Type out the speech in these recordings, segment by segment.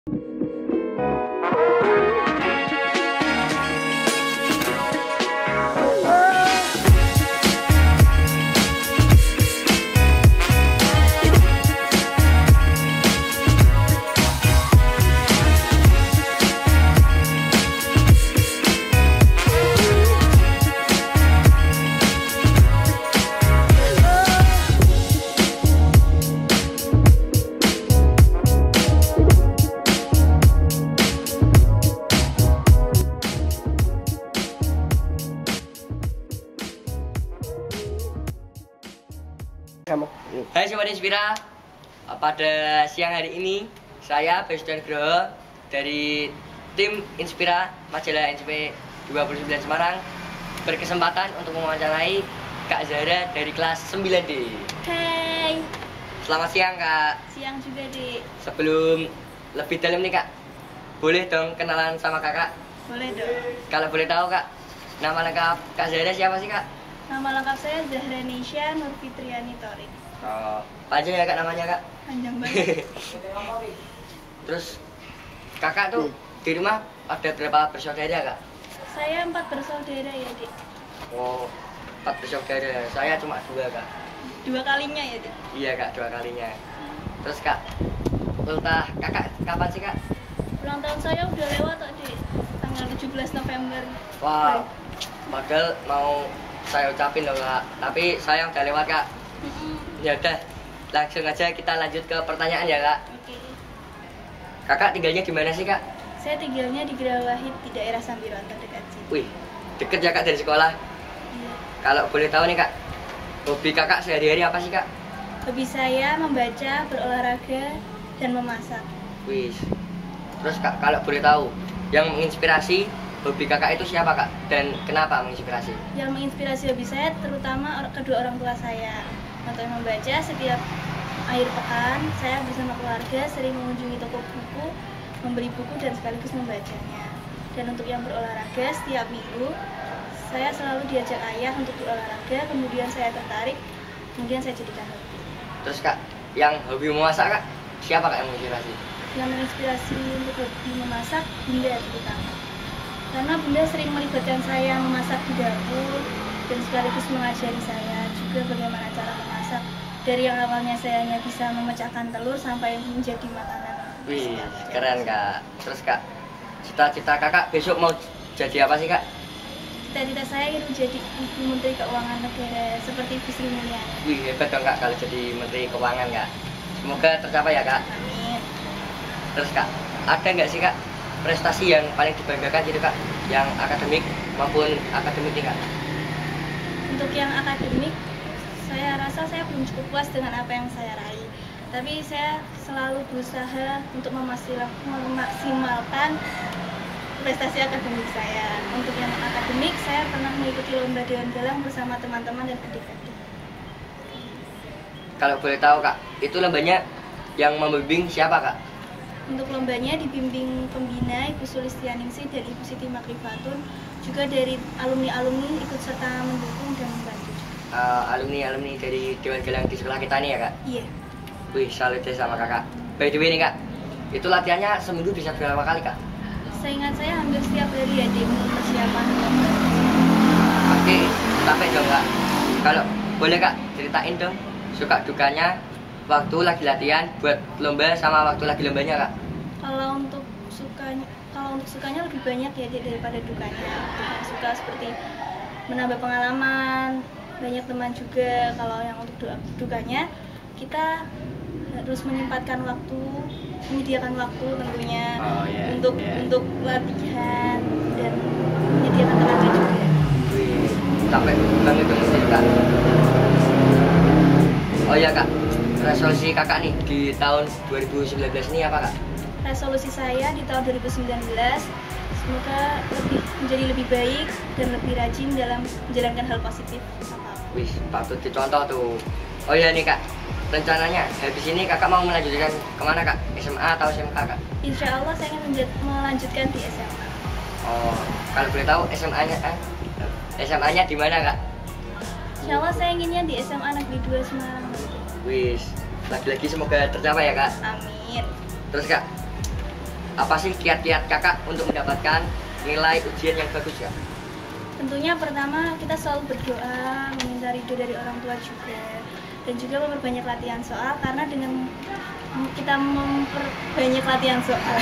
Hai Sobat Inspira, pada siang hari ini saya Bastian Groho dari tim Inspira Majalah NCP 29 Semarang berkesempatan untuk mewawancarai Kak Zahra dari kelas 9D. Hai. Selamat siang Kak. Siang juga Dik. Sebelum lebih dalam nih Kak, boleh dong kenalan sama Kakak? Boleh dong. Kalau boleh tahu Kak, nama lengkap Kak Zahra siapa sih Kak? Nama lengkap saya Zahra Nisha Nurfitriani Torik. Oh, panjang ya Kak namanya Kak? Panjang banget. Terus Kakak tuh di rumah ada berapa bersaudara Kak? Saya 4 bersaudara ya Dik. Oh, 4 bersaudara. Saya cuma 2 Kak. 2 kalinya ya Dik. Iya Kak, 2 kalinya. Terus Kak, ultah Kakak kapan sih Kak? Ulang tahun saya udah lewat kok Dik. Tanggal 17 November. Wow, padahal mau saya ucapin loh Kak, tapi sayang udah lewat Kak. Ya udah, langsung aja kita lanjut ke pertanyaan ya Kak. Oke. Kakak tinggalnya di mana sih Kak? Saya tinggalnya di Geraha Wahid di daerah Sambiroto dekat sini. Wih, deket ya Kak dari sekolah. Iya. Kalau boleh tahu nih Kak, hobi Kakak sehari-hari apa sih Kak? Hobi saya membaca, berolahraga, dan memasak. Wih, terus Kak kalau boleh tahu, yang menginspirasi hobi Kakak itu siapa Kak? Dan kenapa menginspirasi? Yang menginspirasi hobi saya terutama kedua orang tua saya. Untuk membaca, setiap akhir pekan saya bersama keluarga sering mengunjungi toko buku, membeli buku dan sekaligus membacanya. Dan untuk yang berolahraga, setiap minggu saya selalu diajak ayah untuk berolahraga, kemudian saya tertarik, kemudian saya jadikan hobi. Terus Kak, yang hobi memasak Kak, siapa Kak yang menginspirasi? Yang menginspirasi untuk hobi memasak, Bunda terutama. Karena Bunda sering melibatkan saya memasak di dapur dan sekaligus mengajari saya juga bagaimana cara memasak. Dari yang awalnya saya hanya bisa memecahkan telur sampai menjadi makanan. Wih, keren Kak. Terus Kak, cita-cita Kakak besok mau jadi apa sih Kak? Cita-cita saya ingin menjadi Ibu Menteri Keuangan Negara seperti Bu Sri Mulyani. Wih, hebat dong Kak kalau jadi Menteri Keuangan Kak. Semoga tercapai ya Kak. Amin. Terus Kak, ada nggak sih Kak prestasi yang paling dibanggakan gitu Kak? Yang akademik maupun akademik nih Kak? Untuk yang akademik, saya rasa saya belum cukup puas dengan apa yang saya raih. Tapi saya selalu berusaha untuk memaksimalkan prestasi akademik saya. Untuk yang akademik, saya pernah mengikuti lomba Dewan Galang bersama teman-teman dan adik-adik. Kalau boleh tahu Kak, itu lombanya yang membimbing siapa Kak? Untuk lombanya dibimbing pembina Ibu Sulistianingsih dan Ibu Siti Makrifatun, juga dari alumni-alumni ikut serta mendukung dan membantu. Alumni dari Dewan Galang di sekolah kita nih ya Kak? Iya. Wih, salut deh sama Kakak. By the way nih Kak, itu latihannya seminggu bisa berapa kali Kak? Seingat saya hampir setiap hari ya di persiapan lomba. Oke, sampai dong Kak. Kalau boleh Kak, ceritain dong suka dukanya waktu lagi latihan buat lomba sama waktu lagi lombanya Kak. Kalau untuk sukanya lebih banyak ya daripada dukanya. Suka seperti menambah pengalaman, banyak teman juga. Kalau yang untuk dukanya, kita harus menyempatkan waktu, menyediakan waktu tentunya untuk latihan dan menyediakan tenaga juga. Wih, sampai banget dong Kak. Oh ya Kak, resolusi Kakak nih di tahun 2019 ini apa Kak? Resolusi saya di tahun 2019 semoga menjadi lebih baik dan lebih rajin dalam menjalankan hal positif. Wih, patut dicontoh tuh. Oh iya nih Kak, rencananya habis ini Kakak mau melanjutkan kemana Kak? SMA atau SMK Kak? Insya Allah saya ingin melanjutkan di SMA. Oh, kalau boleh tahu SMA-nya di mana Kak? Insya Allah saya inginnya di SMA Negeri 2 Semarang. Wih, lagi-lagi semoga tercapai ya Kak. Amin. Terus Kak, apa sih kiat-kiat kakak untuk mendapatkan nilai ujian yang bagus ya? Tentunya pertama kita selalu berdoa, meminta ridho dari orang tua juga, dan juga memperbanyak latihan soal, karena dengan kita memperbanyak latihan soal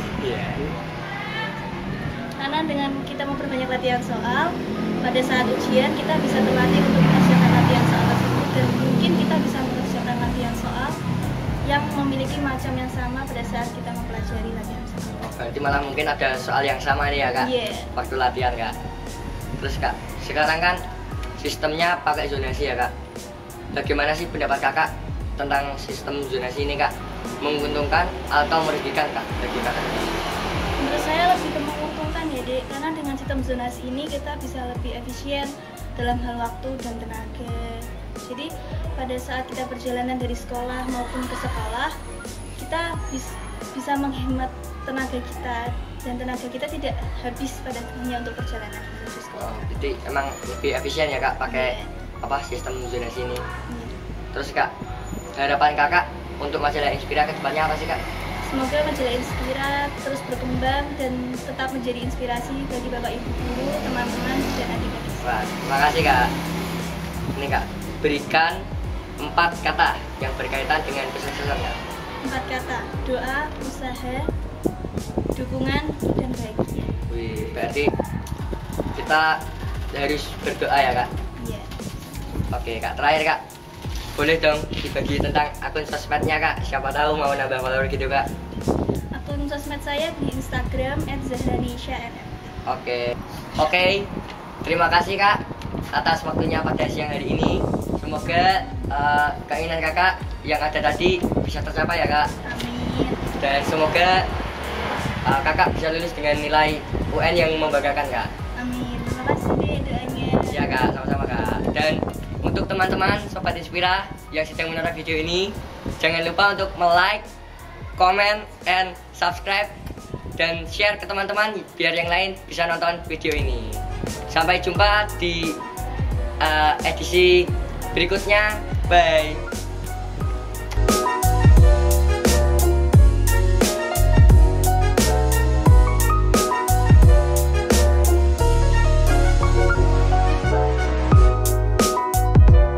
karena dengan kita memperbanyak latihan soal, pada saat ujian kita bisa terlatih untuk mengerjakan latihan soal tersebut, dan mungkin kita bisa mengerjakan latihan soal yang memiliki macam yang sama pada saat kita mempelajari latihan soal. Oh, berarti malah mungkin ada soal yang sama nih ya kak? Iya. Waktu latihan kak. Terus kak, sekarang kan sistemnya pakai zonasi ya kak. Bagaimana sih pendapat kakak tentang sistem zonasi ini kak? Menguntungkan atau merugikan kak bagi kakak? Menurut saya lebih ke menguntungkan ya dek, karena dengan sistem zonasi ini kita bisa lebih efisien dalam hal waktu dan tenaga. Jadi pada saat kita perjalanan dari sekolah maupun ke sekolah, kita bisa menghemat tenaga kita, dan tenaga kita tidak habis pada hanya untuk perjalanan menuju sekolah. Oh, jadi emang lebih efisien ya kak pakai apa sistem zonasi ini. Terus kak, harapan kakak untuk majalah Inspira ke depannya apa sih kak? Semoga majalah Inspira terus berkembang dan tetap menjadi inspirasi bagi bapak ibu guru, teman-teman, dan adik-adik. Wah, terima kasih kak. Ini kak, berikan 4 kata yang berkaitan dengan kesuksesan kak. 4 kata: doa, usaha, dukungan, dan bahagia. Wih, berarti kita harus berdoa ya kak. Iya. Oke kak, terakhir kak, boleh dong dibagi tentang akun sosmednya kak, siapa tahu mau nambah follower gitu kak. Akun sosmed saya di Instagram @zahranisha_nm. Oke, terima kasih kak atas waktunya pada siang hari ini. Semoga keinginan kakak yang ada tadi bisa tercapai ya kak. Amin. Dan semoga kakak bisa lulus dengan nilai UN yang membanggakan kak. Amin. Terima kasih deh doanya. Ya kak, sama-sama kak. Dan untuk teman-teman Sobat Inspira yang sedang menonton video ini, jangan lupa untuk like, comment, and subscribe, dan share ke teman-teman biar yang lain bisa nonton video ini. Sampai jumpa di edisi berikutnya. Bye.